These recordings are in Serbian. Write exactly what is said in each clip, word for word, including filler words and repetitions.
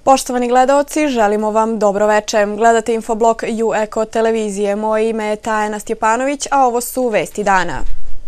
Poštovani gledaoci, želimo vam dobro veče. Gledate infoblog U Eko televizije. Moje ime je Tajana Stjepanović, a ovo su vesti dana.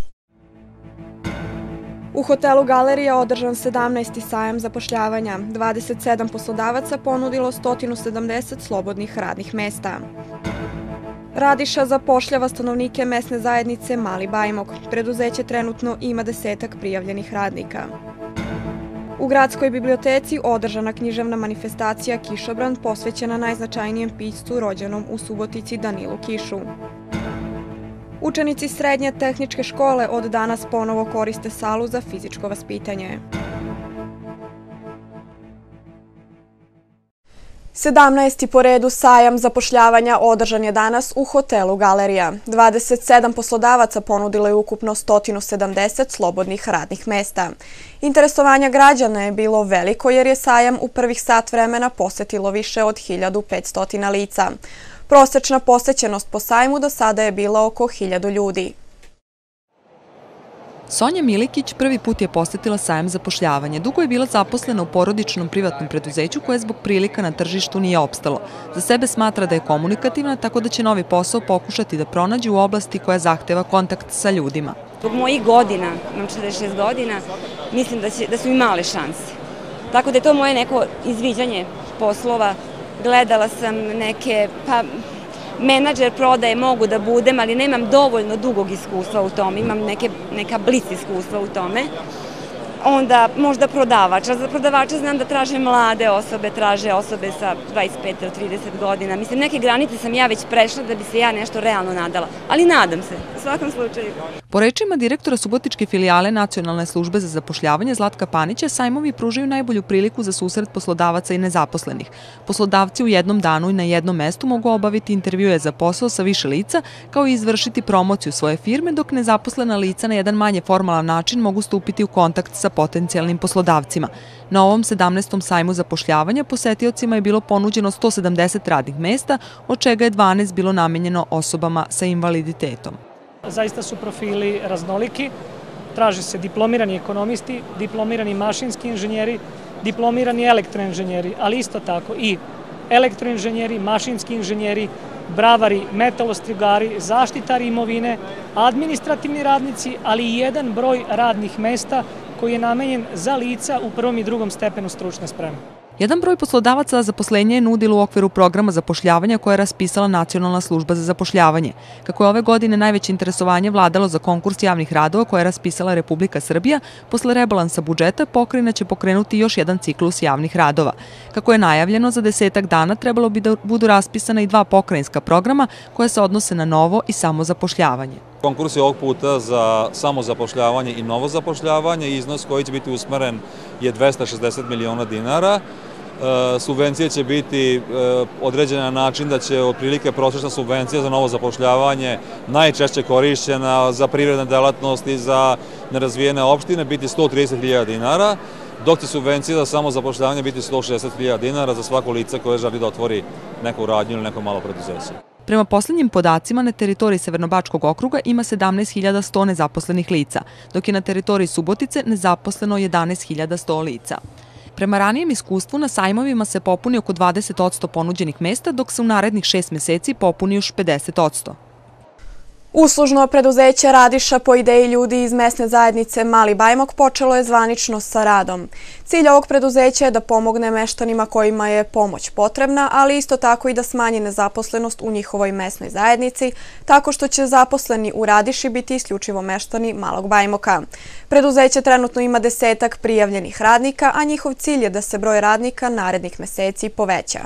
U hotelu Galerija održan sedamnaesti sajam zapošljavanja. dvadeset sedam poslodavaca ponudilo sto sedamdeset slobodnih radnih mesta. Radiša zapošljava stanovnike mesne zajednice Mali Bajmok. Preduzeće trenutno ima desetak prijavljenih radnika. U Gradskoj biblioteci održana književna manifestacija Kišobran posvećena najznačajnijem piscu rođenom u Subotici Danilu Kišu. Učenici srednje tehničke škole od danas ponovo koriste salu za fizičko vaspitanje. sedamnaesti po redu sajam zapošljavanja održan je danas u hotelu Galerija. dvadeset sedam poslodavaca ponudilo je ukupno sto sedamdeset slobodnih radnih mesta. Interesovanja građana je bilo veliko jer je sajam u prvih sat vremena posetilo više od hiljadu petsto lica. Prosečna posećenost po sajmu do sada je bila oko hiljadu ljudi. Sonja Milikić prvi put je posetila sajam zapošljavanja. Dugo je bila zaposlena u porodičnom privatnom preduzeću koje zbog prilika na tržištu nije opstalo. Za sebe smatra da je komunikativna, tako da će novi posao pokušati da pronađe u oblasti koja zahteva kontakt sa ljudima. Zbog mojih godina, imam četrdeset šest godina, mislim da, će, da su i male šanse. Tako da je to moje neko izviđanje poslova. Gledala sam neke, pa menadžer prodaje mogu da budem, ali nemam dovoljno dugog iskustva u tome, imam neke, neka blic iskustva u tome. Onda možda prodavača. Za prodavača znam da traže mlade osobe, traže osobe sa dvadeset pet do trideset godina. Mislim, neke granice sam ja već prešla da bi se ja nešto realno nadala. Ali nadam se, u svakom slučaju. Po rečima direktora Subotičke filijale Nacionalne službe za zapošljavanje Zlatka Panića, sajmovi pružaju najbolju priliku za susret poslodavaca i nezaposlenih. Poslodavci u jednom danu i na jednom mestu mogu obaviti intervjue za posao sa više lica, kao i izvršiti promociju svoje firme, dok nezaposlena lica na jedan manje formalan način mogu stupiti u kontakt sa potencijalnim poslodavcima. Na ovom sedamnaestom sajmu zapošljavanja posetiocima je bilo ponuđeno sto sedamdeset radnih mesta, od čega je dvanaest bilo namenjeno osobama sa invaliditetom. Zaista su profili raznoliki, traže se diplomirani ekonomisti, diplomirani mašinski inženjeri, diplomirani elektroinženjeri, ali isto tako i elektroinženjeri, mašinski inženjeri, bravari, metalostrugari, zaštitari imovine, administrativni radnici, ali i jedan broj radnih mesta koji je namenjen za lica u prvom i drugom stepenu stručne spreme. Jedan broj poslodavaca za zaposlenje je nudilo u okviru programa zapošljavanja koje je raspisala Nacionalna služba za zapošljavanje. Kako je ove godine najveće interesovanje vladalo za konkurs javnih radova koje je raspisala Republika Srbija, posle rebalansa budžeta pokrajina će pokrenuti još jedan ciklus javnih radova. Kako je najavljeno, za desetak dana trebalo bi da budu raspisana i dva pokrajinska programa koje se odnose na novo i samozapošljavanje. Konkurs je ovog puta za samozapošljavanje i novo zapošljavanje. Iznos koji će biti usmeren je dvesta šezdeset miliona dinara. Subvencije će biti određene na način da će otprilike prosječna subvencija za novo zapošljavanje najčešće korišćena za privredne delatnosti, za nerazvijene opštine biti sto trideset hiljada dinara, dok će subvencija za samozapošljavanje biti sto šezdeset hiljada dinara za svako lice koje želi da otvori neku radnju ili neko malo preduzeće. Prema poslednjim podacima, na teritoriji Severnobačkog okruga ima sedamnaest hiljada sto nezaposlenih lica, dok je na teritoriji Subotice nezaposleno jedanaest hiljada sto lica. Prema ranijem iskustvu, na sajmovima se popuni oko dvadeset posto ponuđenih mesta, dok se u narednih šest meseci popuni još pedeset posto. Uslužno preduzeće Radiša po ideji ljudi iz mesne zajednice Mali Bajmok počelo je zvanično sa radom. Cilj ovog preduzeća je da pomogne meštanima kojima je pomoć potrebna, ali isto tako i da smanji nezaposlenost u njihovoj mesnoj zajednici, tako što će zaposleni u Radiši biti isključivo meštani Malog Bajmoka. Preduzeće trenutno ima desetak prijavljenih radnika, a njihov cilj je da se broj radnika narednih meseci poveća.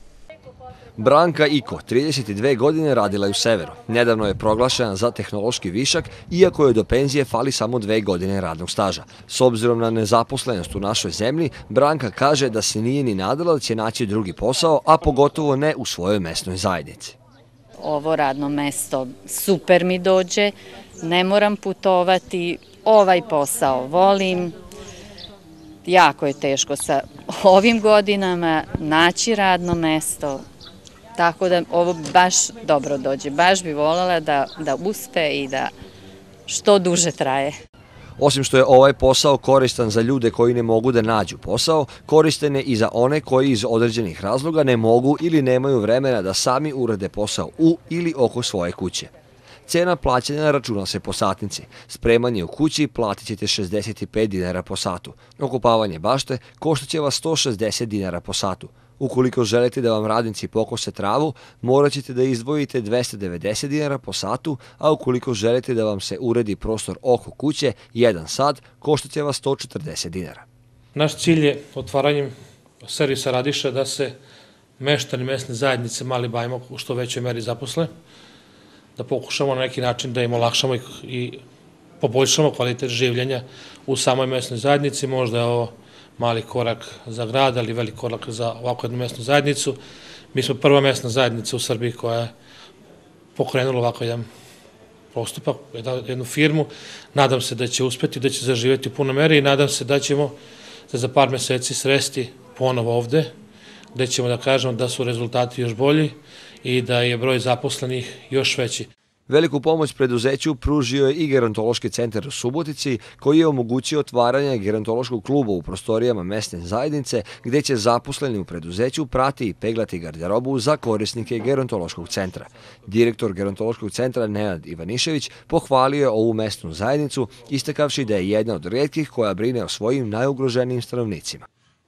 Branka Iko, trideset dve godine, radila je u Severu. Nedavno je proglašena za tehnološki višak, iako joj do penzije fali samo dve godine radnog staža. S obzirom na nezaposlenost u našoj zemlji, Branka kaže da se nije ni nadala da će naći drugi posao, a pogotovo ne u svojoj mesnoj zajednici. Ovo radno mesto super mi dođe, ne moram putovati, ovaj posao volim. Jako je teško sa ovim godinama naći radno mesto. Tako da ovo baš dobro dođe. Baš bi voljela da, da uspe i da što duže traje. Osim što je ovaj posao koristan za ljude koji ne mogu da nađu posao, koristan je i za one koji iz određenih razloga ne mogu ili nemaju vremena da sami urade posao u ili oko svoje kuće. Cena plaćanja računa se po satnici. Spremanje u kući platit ćete šezdeset pet dinara po satu. Okopavanje bašte koštaće vas sto šezdeset dinara po satu. Ukoliko želite da vam radnici pokose travu, morat ćete da izdvojite dvesta devedeset dinara po satu, a ukoliko želite da vam se uredi prostor oko kuće, jedan sat, koštaće vas sto četrdeset dinara. Naš cilj je otvaranjem servisa Radiša da se meštani mesne zajednice Mali Bajmok u što većoj meri zaposle, da pokušamo na neki način da im olakšamo i poboljšamo kvalitet življenja u samoj mesnoj zajednici. Možda je ovo mali korak za grad, ali velik korak za ovakvu jednu mesnu zajednicu. Mi smo prva mesna zajednica u Srbiji koja je pokrenula ovako jedan postupak, jednu firmu. Nadam se da će uspeti, da će zaživjeti u punoj meri i nadam se da ćemo se za par meseci sresti ponovo ovde, gde ćemo da kažemo da su rezultati još bolji i da je broj zaposlenih još veći. Veliku pomoć preduzeću pružio je i Gerontološki centar u Subotici, koji je omogućio otvaranje gerontološkog kluba u prostorijama mesne zajednice, gde će zaposleni u preduzeću prati i peglati garderobu za korisnike Gerontološkog centra. Direktor Gerontološkog centra Nenad Ivanišević pohvalio je ovu mesnu zajednicu, istakavši da je jedna od retkih koja brine o svojim najugroženijim stanovnicima.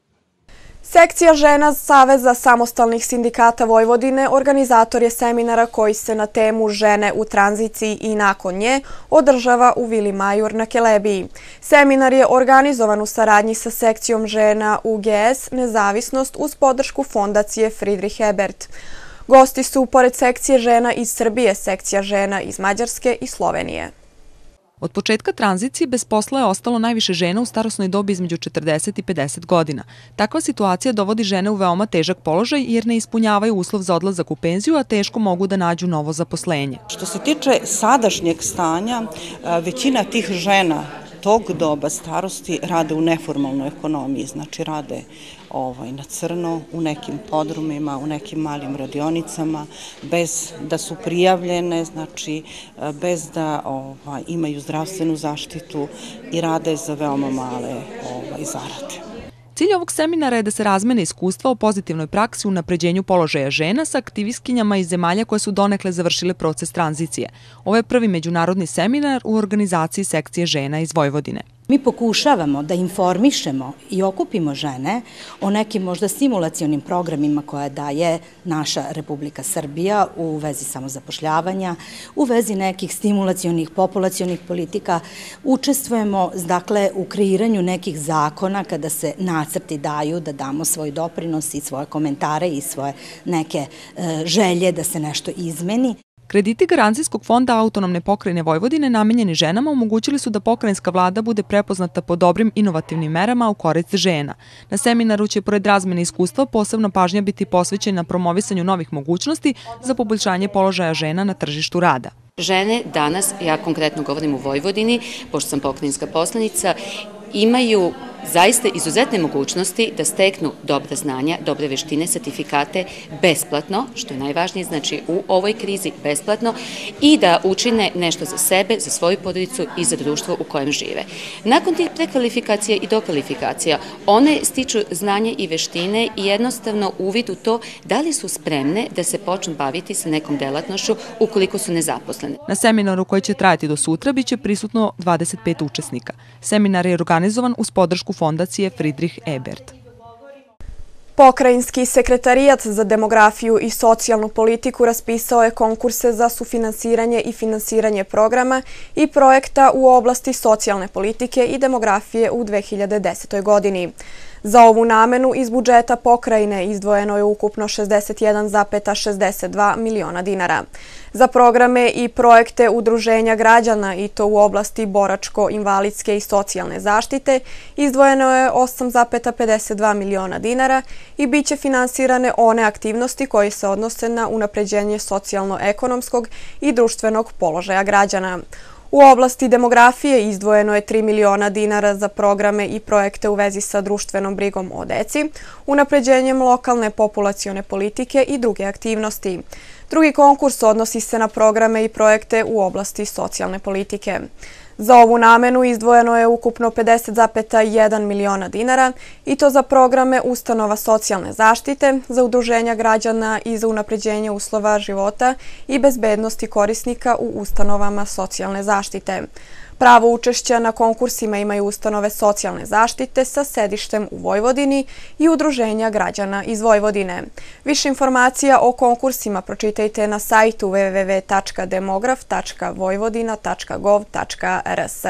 Sekcija žena Saveza samostalnih sindikata Vojvodine organizator je seminara koji se na temu žene u tranziciji i nakon nje održava u Vili Majur na Kelebiji. Seminar je organizovan u saradnji sa sekcijom žena U G S Nezavisnost uz podršku fondacije Friedrich Ebert. Gosti su, pored sekcije žena iz Srbije, sekcija žena iz Mađarske i Slovenije. Od početka tranzicije bez posla je ostalo najviše žena u starosnoj dobi između četrdeset i pedeset godina. Takva situacija dovodi žene u veoma težak položaj jer ne ispunjavaju uslov za odlazak u penziju, a teško mogu da nađu novo zaposlenje. Što se tiče sadašnjeg stanja, većina tih žena tog doba starosti rade u neformalnoj ekonomiji, znači rade ovaj, na crno, u nekim podrumima, u nekim malim radionicama, bez da su prijavljene, znači bez da ovaj, imaju zdravstvenu zaštitu i rade za veoma male ovaj, zarade. Cilj ovog seminara je da se razmene iskustva o pozitivnoj praksi u unapređenju položaja žena sa aktivistkinjama iz zemalja koje su donekle završile proces tranzicije. Ovo je prvi međunarodni seminar u organizaciji sekcije žena iz Vojvodine. Mi pokušavamo da informišemo i okupimo žene o nekim možda stimulacionim programima koje daje naša Republika Srbija u vezi samozapošljavanja, u vezi nekih stimulacionih populacionih politika. Učestvujemo dakle u kreiranju nekih zakona kada se nacrti daju da damo svoj doprinos i svoje komentare i svoje neke želje da se nešto izmeni. Krediti Garancijskog fonda Autonomne pokrajine Vojvodine namenjeni ženama omogućili su da pokrajinska vlada bude prepoznata po dobrim inovativnim merama u korist žena. Na seminaru će, pored razmene iskustva, posebno pažnja biti posvećena promovisanju novih mogućnosti za poboljšanje položaja žena na tržištu rada. Žene danas, ja konkretno govorim u Vojvodini, pošto sam pokrajinska poslanica, imaju zaista izuzetne mogućnosti da steknu dobra znanja, dobre veštine, sertifikate besplatno, što je najvažnije, znači u ovoj krizi besplatno, i da učine nešto za sebe, za svoju porodicu i za društvo u kojem žive. Nakon tih prekvalifikacija i dokvalifikacija, one stiču znanje i veštine i jednostavno uvid u to da li su spremne da se počnu baviti sa nekom delatnošću ukoliko su nezaposlene. Na seminaru koji će trajati do sutra biće prisutno dvadeset pet učesnika. Seminar je organizovan uz podršku fondacije Friedrich Ebert. Pokrajinski sekretarijat za demografiju i socijalnu politiku raspisao je konkurse za sufinansiranje i finansiranje programa i projekta u oblasti socijalne politike i demografije u dve hiljade desetoj godini. Za ovu namenu iz budžeta pokrajine izdvojeno je ukupno šezdeset jedan zarez šezdeset dva miliona dinara. Za programe i projekte udruženja građana, i to u oblasti boračko-invalidske i socijalne zaštite, izdvojeno je osam zarez pedeset dva miliona dinara i bit će finansirane one aktivnosti koje se odnose na unapređenje socijalno-ekonomskog i društvenog položaja građana. U oblasti demografije izdvojeno je tri miliona dinara za programe i projekte u vezi sa društvenom brigom o deci, unapređenjem lokalne populacione politike i druge aktivnosti. Drugi konkurs odnosi se na programe i projekte u oblasti socijalne politike. Za ovu namenu izdvojeno je ukupno pedeset zarez jedan miliona dinara i to za programe ustanova socijalne zaštite, za udruženja građana i za unapređenje uslova života i bezbednosti korisnika u ustanovama socijalne zaštite. Pravo učešća na konkursima imaju ustanove socijalne zaštite sa sedištem u Vojvodini i udruženja građana iz Vojvodine. Više informacija o konkursima pročitajte na sajtu w w w tačka demograf tačka vojvodina tačka gov tačka r s.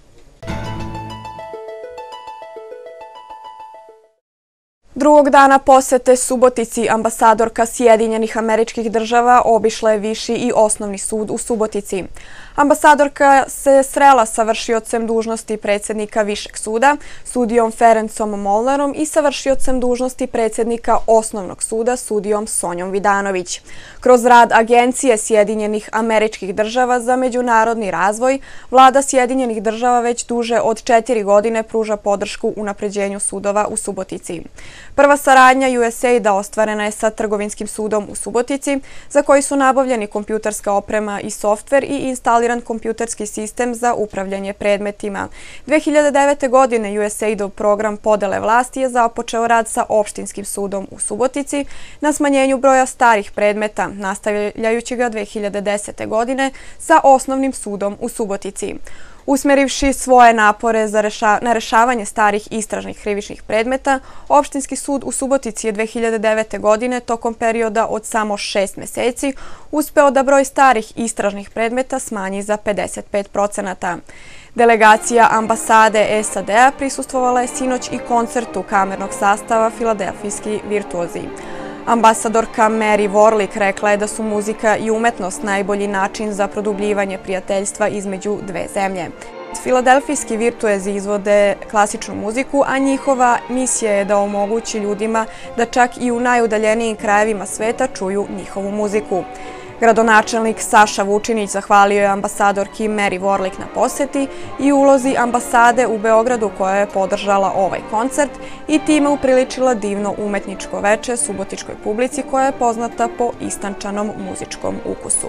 Drugog dana posete Subotici ambasadorka Sjedinjenih Američkih Država obišla je Viši i Osnovni sud u Subotici. Ambasadorka se srela sa vršiocem dužnosti predsjednika Višeg suda, sudijom Ferencom Molnarom i sa vršiocem dužnosti predsjednika Osnovnog suda, sudijom Sonjom Vidanović. Kroz rad Agencije Sjedinjenih Američkih Država za međunarodni razvoj, vlada Sjedinjenih Država već duže od četiri godine pruža podršku unapređenju sudova u Subotici. Prva saradnja U S A I D-a ostvarena je sa Trgovinskim sudom u Subotici, za koji su nabavljeni kompjuterska oprema i softver i instaliran kompjuterski sistem za upravljanje predmetima. dve hiljade devete. godine U S A I D-ov program podele vlasti je započeo rad sa Opštinskim sudom u Subotici na smanjenju broja starih predmeta, nastavljajući ga dve hiljade desete. godine sa Osnovnim sudom u Subotici. Usmerivši svoje napore na rešavanje starih istražnih krivičnih predmeta, Opštinski sud u Subotici je dve hiljade devete. godine tokom perioda od samo šest meseci uspeo da broj starih istražnih predmeta smanji za pedeset pet procenata. Delegacija ambasade S A D-a prisustvovala je sinoć i koncertu kamernog sastava Filadelfijski virtuozi. Ambasadorka Mary Warlick rekla je da su muzika i umetnost najbolji način za produbljivanje prijateljstva između dve zemlje. Filadelfijski virtuozi izvode klasičnu muziku, a njihova misija je da omogući ljudima da čak i u najudaljenijim krajevima sveta čuju njihovu muziku. Gradonačelnik Saša Vučinić zahvalio je ambasadorki Mary Warlick na poseti i ulozi ambasade u Beogradu koja je podržala ovaj koncert i time upriličila divno umetničko veče subotičkoj publici koja je poznata po istančanom muzičkom ukusu.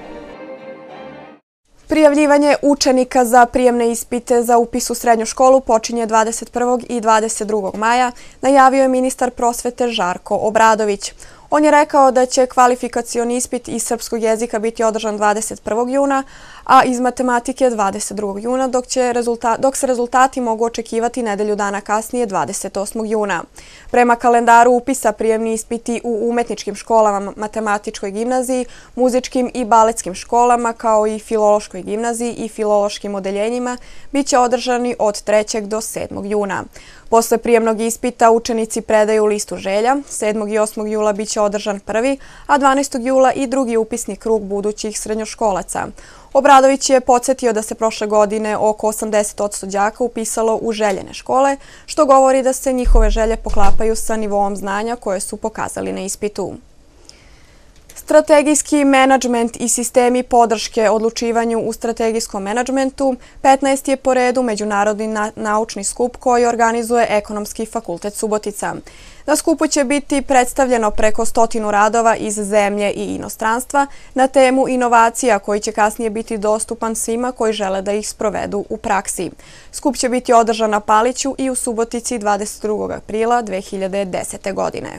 Prijavljivanje učenika za prijemne ispite za upis u srednju školu počinje dvadeset prvog i dvadeset drugog maja, najavio je ministar prosvete Žarko Obradović. On je rekao da će kvalifikacioni ispit iz srpskog jezika biti održan dvadeset prvog juna, a iz matematike dvadeset drugog juna, dok, će rezultat, dok se rezultati mogu očekivati nedelju dana kasnije dvadeset osmog juna. Prema kalendaru upisa prijemni ispiti u umetničkim školama, matematičkoj gimnaziji, muzičkim i baletskim školama, kao i filološkoj gimnaziji i filološkim odeljenjima, bit će održani od trećeg do sedmog juna. Posle prijemnog ispita učenici predaju listu želja, sedmog i osmog jula bit će održan prvi, a dvanaestog jula i drugi upisni krug budućih srednjoškolaca. Obradović je podsjetio da se prošle godine oko osamdeset posto đaka upisalo u željene škole, što govori da se njihove želje poklapaju sa nivoom znanja koje su pokazali na ispitu. Strategijski menadžment i sistemi podrške odlučivanju u strategijskom menadžmentu petnaesti je po redu međunarodni naučni skup koji organizuje Ekonomski fakultet Subotica. Na skupu će biti predstavljeno preko stotinu radova iz zemlje i inostranstva na temu inovacija koji će kasnije biti dostupan svima koji žele da ih sprovedu u praksi. Skup će biti održan na Paliću i u Subotici dvadeset drugog aprila dve hiljade desete. godine.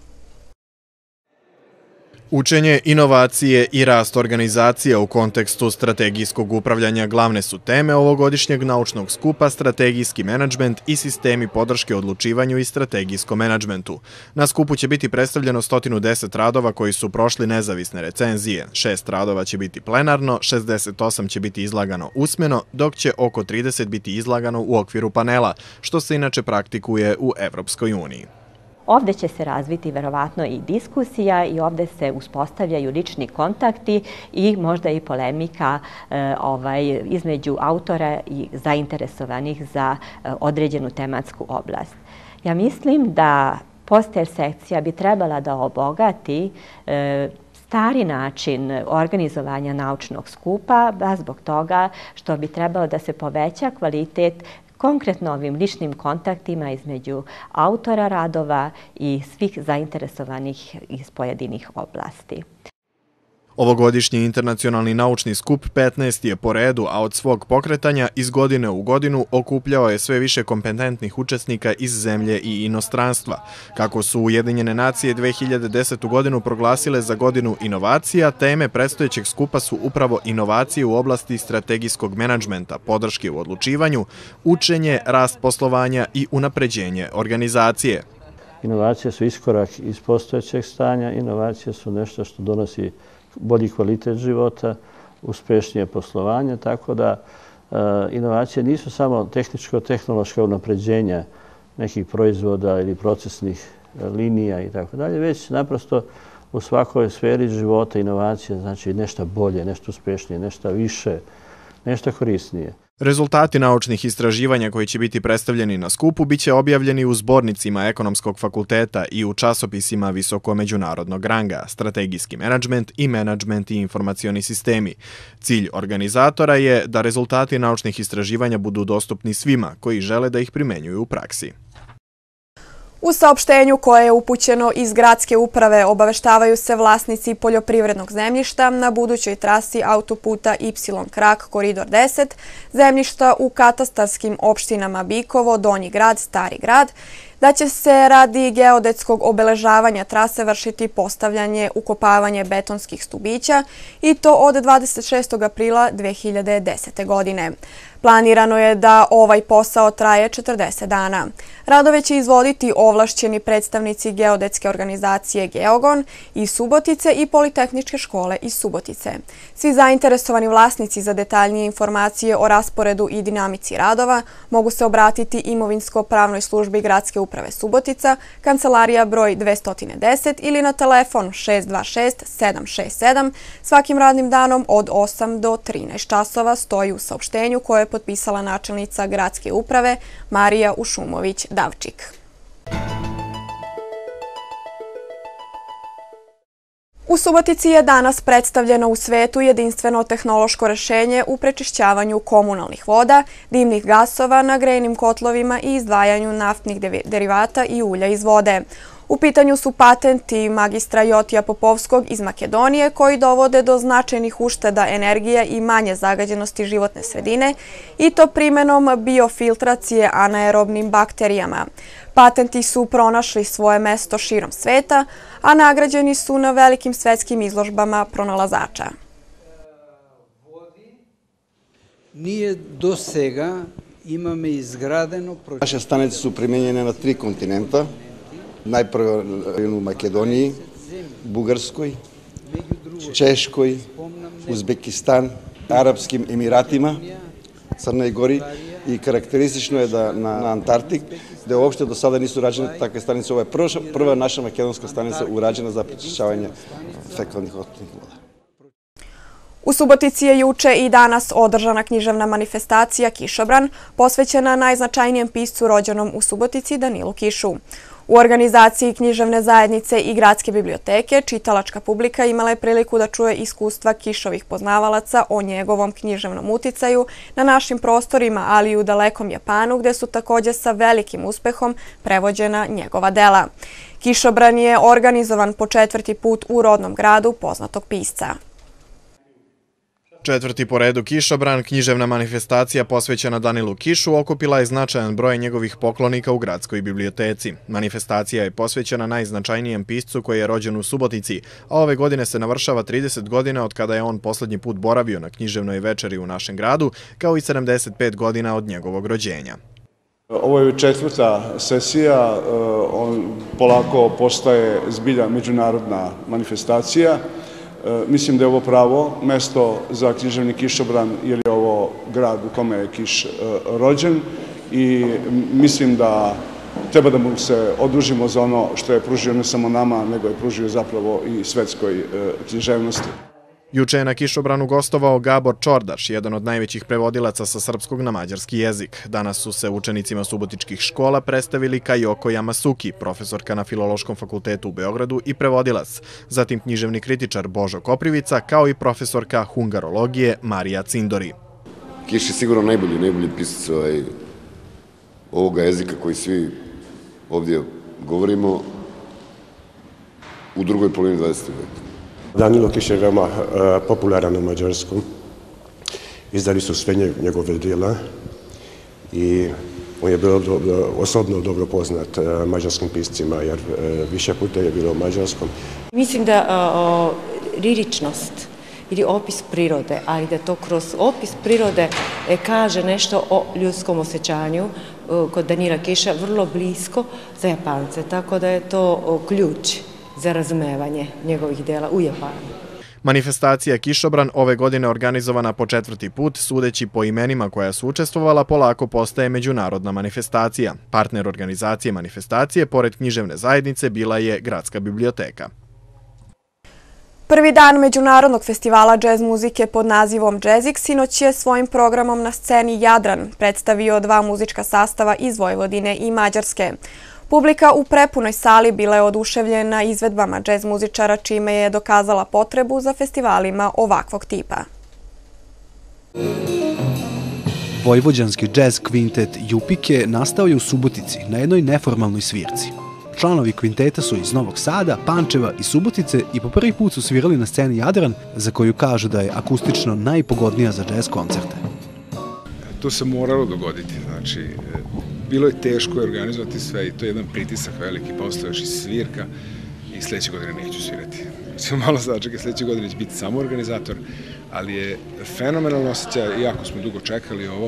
Učenje, inovacije i rast organizacija u kontekstu strategijskog upravljanja glavne su teme ovogodišnjeg naučnog skupa Strategijski menadžment i sistemi podrške odlučivanju i strategijskom menadžmentu. Na skupu će biti predstavljeno sto deset radova koji su prošli nezavisne recenzije. Šest radova će biti plenarno, šezdeset osam će biti izlagano usmeno, dok će oko trideset biti izlagano u okviru panela, što se inače praktikuje u Evropskoj uniji. Ovde će se razviti verovatno i diskusija i ovde se uspostavljaju lični kontakti i možda i polemika e, ovaj, između autora i zainteresovanih za e, određenu tematsku oblast. Ja mislim da poster sekcija bi trebala da obogati e, stari način organizovanja naučnog skupa, baš zbog toga što bi trebalo da se poveća kvalitet konkretno ovim ličnim kontaktima između autora radova i svih zainteresovanih iz pojedinih oblasti. Ovogodišnji internacionalni naučni skup petnaesti je po redu, a od svog pokretanja iz godine u godinu okupljao je sve više kompetentnih učesnika iz zemlje i inostranstva. Kako su Ujedinjene nacije dve hiljade desetu godinu proglasile za godinu inovacija, teme predstojećeg skupa su upravo inovacije u oblasti strategijskog menadžmenta, podrške u odlučivanju, učenje, rast poslovanja i unapređenje organizacije. Inovacije su iskorak iz postojećeg stanja, inovacije su nešto što donosi bolji kvalitet života, uspešnije poslovanje, tako da inovacije nisu samo tehničko-tehnološka unapređenja nekih proizvoda ili procesnih linija i tako dalje, već naprosto u svakoj sferi života inovacije znači nešto bolje, nešto uspešnije, nešto više, nešto korisnije. Rezultati naučnih istraživanja koji će biti predstavljeni na skupu biće objavljeni u zbornicima Ekonomskog fakulteta i u časopisima visoko međunarodnog ranga, strategijski menadžment i menadžment i informacioni sistemi. Cilj organizatora je da rezultati naučnih istraživanja budu dostupni svima koji žele da ih primenjuju u praksi. U saopštenju koje je upućeno iz gradske uprave obaveštavaju se vlasnici poljoprivrednog zemljišta na budućoj trasi autoputa Y krak koridor deset, zemljišta u katastarskim opštinama Bikovo, Donji grad, Stari grad, da će se radi geodetskog obeležavanja trase vršiti postavljanje, ukopavanje betonskih stubića i to od dvadeset šestog aprila dve hiljade desete. godine. Planirano je da ovaj posao traje četrdeset dana. Radove će izvoditi ovlašćeni predstavnici geodetske organizacije Geogon iz Subotice i Politehničke škole iz Subotice. Svi zainteresovani vlasnici za detaljnije informacije o rasporedu i dinamici radova mogu se obratiti imovinsko-pravnoj službi Gradske uprave Subotica, kancelarija broj dvesta deset ili na telefon šest dva šest sedam šest sedam. Svakim radnim danom od osam do trinaest časova, stoji u saopštenju koje je potpisala načelnica Gradske uprave Marija Ušumović-Davčik. U Subotici je danas predstavljeno u svetu jedinstveno tehnološko rešenje u prečišćavanju komunalnih voda, dimnih gasova na grejnim kotlovima i izdvajanju naftnih derivata i ulja iz vode. U pitanju su patenti magistra Jotija Popovskog iz Makedonije koji dovode do značajnih ušteda energije i manje zagađenosti životne sredine i to primenom biofiltracije anaerobnim bakterijama. Patenti su pronašli svoje mesto širom sveta, a nagrađeni su na velikim svetskim izložbama pronalazača. Nije do sega imame izgradeno... Naše stanice su primjenjene na tri kontinenta. Najprve u Makedoniji, Bugarskoj, Češkoj, Uzbekistan, Arapskim Emiratima, Crnoj Gori i karakteristično je da na Antarktik, gde uopšte do sada nisu rađene takve stanice, ovo je prva naša makedonska stanica urađena za prečišćavanje fekalnih otpadnih voda. U Subotici je juče i danas održana književna manifestacija Kišobran, posvećena najznačajnijem piscu rođenom u Subotici Danilu Kišu. U organizaciji književne zajednice i gradske biblioteke čitalačka publika imala je priliku da čuje iskustva Kišovih poznavalaca o njegovom književnom uticaju na našim prostorima, ali i u dalekom Japanu, gde su također sa velikim uspehom prevođena njegova dela. Kišobran je organizovan po četvrti put u rodnom gradu poznatog pisca. Četvrti po redu Kišobran, književna manifestacija posvećena Danilu Kišu, okupila je značajan broj njegovih poklonika u gradskoj biblioteci. Manifestacija je posvećena najznačajnijem piscu koji je rođen u Subotici, a ove godine se navršava trideset godina od kada je on poslednji put boravio na književnoj večeri u našem gradu, kao i sedamdeset pet godina od njegovog rođenja. Ovo je četvrta sesija, on polako postaje zbilja međunarodna manifestacija. Mislim da je ovo pravo mesto za književni Kišobran jer je ovo grad u kome je Kiš rođen i mislim da treba da mu se odužimo za ono što je pružio ne samo nama, nego je pružio zapravo i svetskoj književnosti. Juče je na Kišobranu gostovao Gabor Čordaš, jedan od najvećih prevodilaca sa srpskog na mađarski jezik. Danas su se učenicima subotičkih škola predstavili Kajoko Yamasuki, profesorka na Filološkom fakultetu u Beogradu i prevodilac, zatim književni kritičar Božo Koprivica, kao i profesorka hungarologije Marija Cindori. Kiš je sigurno najbolji, najbolji pisac ovoga jezika koji svi ovdje govorimo u drugoj polovini dvadesetog veka. Danilo Kiš je veoma popularan u Mađarskom. Izdali su sve njegove djela i on je bio osobno dobro poznat mađarskim piscima, jer više puta je bilo u Mađarskom. Mislim da liričnost ili opis prirode, ali da to kroz opis prirode kaže nešto o ljudskom osjećanju kod Danila Kiša vrlo blisko za Japance, tako da je to ključ za razumevanje njegovih dela u Japanu. Manifestacija Kišobran ove godine organizovana po četvrti put, sudeći po imenima koja su učestvovala, polako postaje međunarodna manifestacija. Partner organizacije manifestacije, pored književne zajednice, bila je Gradska biblioteka. Prvi dan Međunarodnog festivala džez muzike pod nazivom Jazzik sinoć je svojim programom na sceni Jadran predstavio dva muzička sastava iz Vojvodine i Mađarske. Publika u prepunoj sali bila je oduševljena izvedbama džez muzičara, čime je dokazala potrebu za festivalima ovakvog tipa. Vojvođanski džez kvintet Jupike nastao je u Subotici na jednoj neformalnoj svirci. Članovi kvinteta su iz Novog Sada, Pančeva i Subotice i po prvi put su svirali na sceni Jadran, za koju kažu da je akustično najpogodnija za džez koncerte. To se moralo dogoditi, znači bilo je teško organizovati sve i to je jedan pritisak veliki, postao još i svirka i sledeće godine neću svirati. Ćemo malo začekati, sledeće godine će biti samo organizator, ali je fenomenalno osjećaj, iako smo dugo čekali ovo.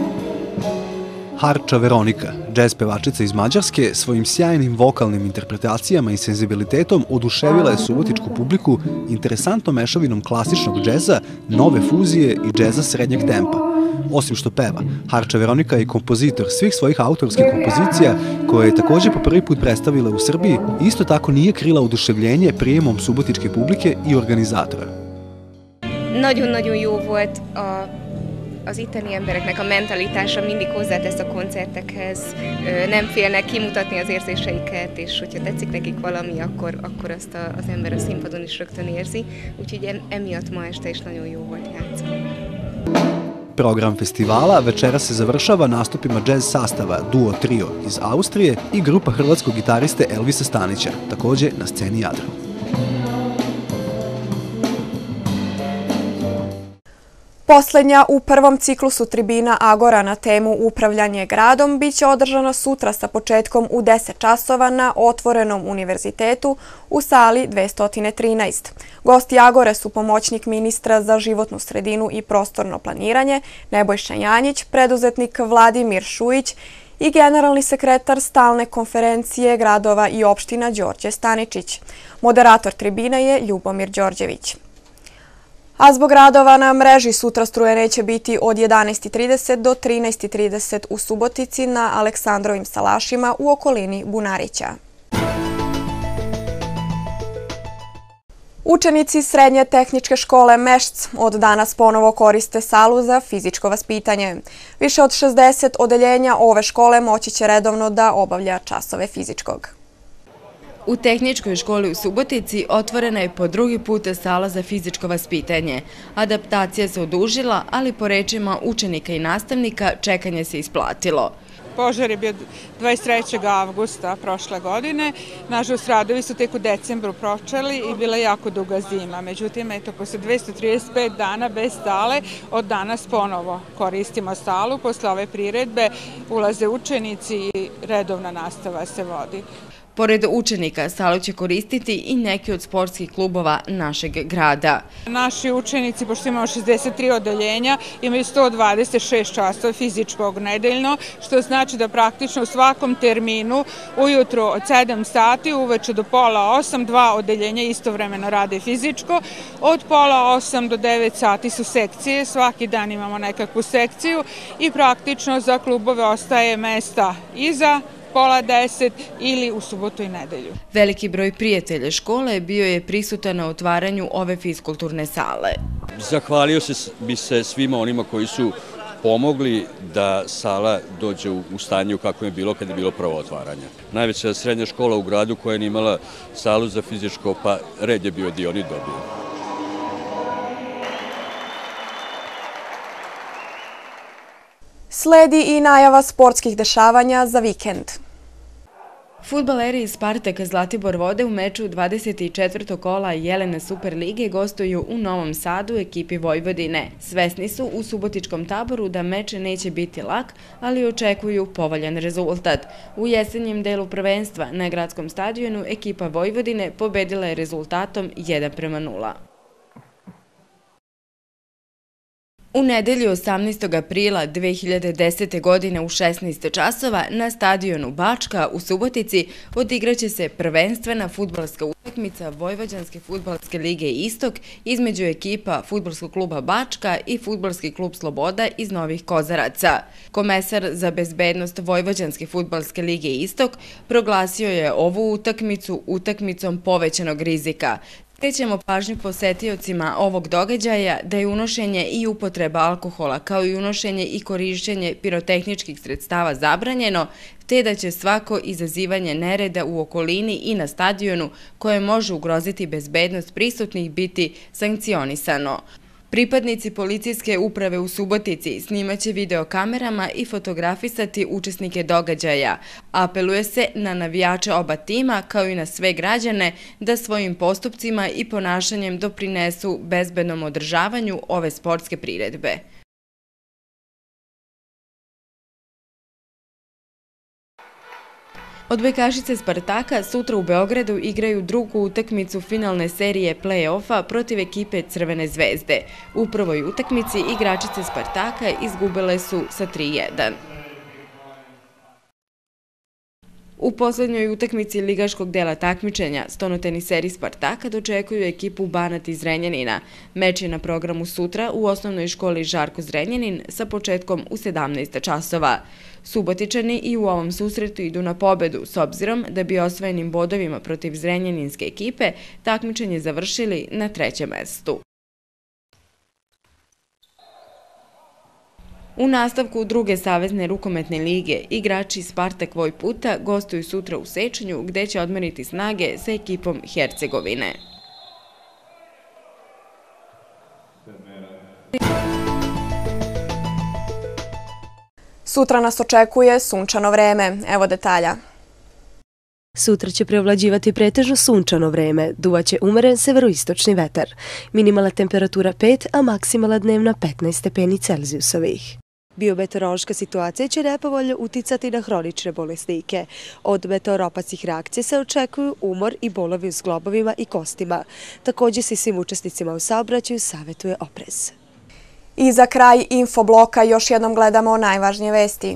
Harča Veronika, džez pevačica iz Mađarske, svojim sjajnim vokalnim interpretacijama i senzibilitetom oduševila je subotičku publiku interesantnom mešavinom klasičnog džeza, nove fuzije i džeza srednjeg tempa. Osim što peva, Harča Veronika je kompozitor svih svojih autorskih kompozicija, koje je također po prvi put predstavila u Srbiji, isto tako nije krila oduševljenje prijemom subotičke publike i organizatora. Nagyon-nagyon jó volt a az itteni embereknek a mentalitása, mindig hozzátesz a koncertekhez, nem félnek kimutatni az érzéseiket, és hogyha tetszik nekik valami, akkor, akkor azt az ember a színpadon is rögtön érzi. Úgyhogy emiatt ma este is nagyon jó volt játszani. Program festivala večera se završava nastupima džez sastava Duo Trio iz Austrije i grupa hrvatskog gitariste Elvisa Stanića, također na sceni Jadran. Poslednja u prvom ciklusu tribina Agora na temu Upravljanje gradom biće održana sutra sa početkom u deset časova na Otvorenom univerzitetu u sali dvesta trinaest. Gosti Agore su pomoćnik ministra za životnu sredinu i prostorno planiranje Nebojša Janjić, preduzetnik Vladimir Šujić i generalni sekretar stalne konferencije gradova i opština Đorđe Staničić. Moderator tribine je Ljubomir Đorđević. A zbog radova na mreži sutra struje neće biti od jedanaest trideset do trinaest trideset u Subotici na Aleksandrovim salašima u okolini Bunarića. Učenici Srednje tehničke škole Mešc od danas ponovo koriste salu za fizičko vaspitanje. Više od šezdeset odeljenja ove škole moći će redovno da obavlja časove fizičkog. U Tehničkoj školi u Subotici otvorena je po drugi put sala za fizičko vaspitanje. Adaptacija se odužila, ali po rečima učenika i nastavnika čekanje se isplatilo. Požar je bio dvadeset trećeg avgusta prošle godine. Nažalost, radovi su tek u decembru počeli i bila je jako duga zima. Međutim, eto, posle dvesta trideset pet dana bez sale, od danas ponovo koristimo salu. Posle ove priredbe ulaze učenici i redovna nastava se vodi. Pored učenika, salu će koristiti i neki od sportskih klubova našeg grada. Naši učenici, pošto imamo šezdeset tri odeljenja, imaju sto dvadeset šest časova fizičkog nedeljno, što znači da praktično u svakom terminu ujutro od sedam sati, uveče do pola osam, dva odeljenja istovremeno rade fizičko. Od pola osam do devet sati su sekcije, svaki dan imamo nekakvu sekciju i praktično za klubove ostaje mesta iza pola deset ili u subotu i nedelju. Veliki broj prijatelja škole bio je prisutan na otvaranju ove fiskulturne sale. Zahvalio bi se svima onima koji su pomogli da sala dođe u stanju kako je bilo kad je bilo prvo otvaranje. Najveća srednja škola u gradu koja je imala salu za fizičko, pa red je bio dio oni dobio. Sledi i najava sportskih dešavanja za vikend. Fudbaleri iz Spartaka Zlatibor vode u meču dvadeset četvrtog kola Jelena Superlige gostuju u Novom Sadu ekipi Vojvodine. Svesni su u subotičkom taboru da meč neće biti lak, ali očekuju povoljan rezultat. U jesenjem delu prvenstva na gradskom stadionu ekipa Vojvodine pobedila je rezultatom jedan prema nula. U nedelju osamnaestog aprila dve hiljade desete. godine u šesnaest časova na stadionu Bačka u Subotici odigraće se prvenstvena fudbalska utakmica Vojvođanske fudbalske lige Istok između ekipa Fudbalskog kluba Bačka i Fudbalski klub Sloboda iz Novih Kozaraca. Komesar za bezbednost Vojvođanske fudbalske lige Istok proglasio je ovu utakmicu utakmicom povećanog rizika. Skrećemo pažnju posetiocima ovog događaja da je unošenje i upotreba alkohola kao i unošenje i korišćenje pirotehničkih sredstava zabranjeno, te da će svako izazivanje nereda u okolini i na stadionu koje može ugroziti bezbednost prisutnih biti sankcionisano. Pripadnici policijske uprave u Subotici snimaće videokamerama i fotografisati učesnike događaja. Apeluje se na navijače oba tima kao i na sve građane da svojim postupcima i ponašanjem doprinesu bezbednom održavanju ove sportske priredbe. Odbojkašice Spartaka sutra u Beogradu igraju drugu utakmicu finalne serije play-offa protiv ekipe Crvene zvezde. U prvoj utakmici igračice Spartaka izgubile su sa tri jedan. U poslednjoj utakmici ligaškog dela takmičenja stonoteniseri Spartaka dočekuju ekipu Banat iz Zrenjanina. Meč je na programu sutra u osnovnoj školi Žarko Zrenjanin sa početkom u sedamnaest časova. Subotičani i u ovom susretu idu na pobedu s obzirom da bi osvojenim bodovima protiv zrenjaninske ekipe takmičenje završili na trećem mestu. U nastavku druge savezne rukometne lige igrači Spartak Vojputa gostuju sutra u Sečanju gde će odmeriti snage sa ekipom Hercegovine. Sutra nas očekuje sunčano vreme. Evo detalja. Sutra će preovlađivati pretežno sunčano vreme, duvaće umeren severoistočni vetar. Minimalna temperatura pet, a maksimalna dnevna petnaest stepeni Celzijusovih. Biometeorološka situacija će nepovoljno uticati na hronične bolesnike. Od meteoropatskih reakcija se očekuju umor i bolovi u zglobovima i kostima. Također se svim učesnicima u saobraćaju savjetuje oprez. I za kraj infobloka još jednom gledamo najvažnije vesti.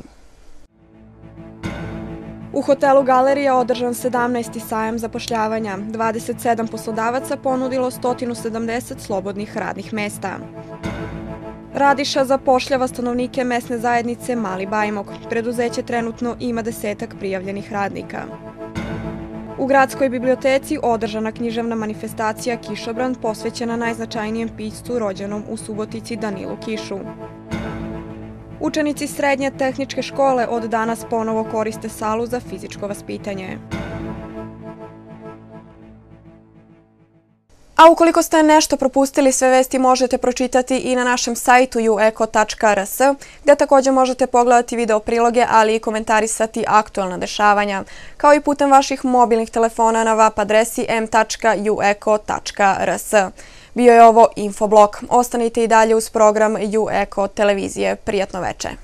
U hotelu Galerija održan sedamnaesti sajam zapošljavanja. dvadeset sedam poslodavaca ponudilo sto sedamdeset slobodnih radnih mesta. Radiša zapošljava stanovnike mesne zajednice Mali Bajmok. Preduzeće trenutno ima desetak prijavljenih radnika. U gradskoj biblioteci održana književna manifestacija Kišobran posvećena najznačajnijem piscu rođenom u Subotici Danilu Kišu. Učenici srednje tehničke škole od danas ponovo koriste salu za fizičko vaspitanje. A ukoliko ste nešto propustili, sve vesti možete pročitati i na našem sajtu u eko tačka r s, gdje također možete pogledati video priloge, ali i komentarisati aktualna dešavanja, kao i putem vaših mobilnih telefona na web adresi em tačka u eko tačka r s. Bio je ovo Infoblok. Ostanite i dalje uz program U Eko televizije. Prijatno veče.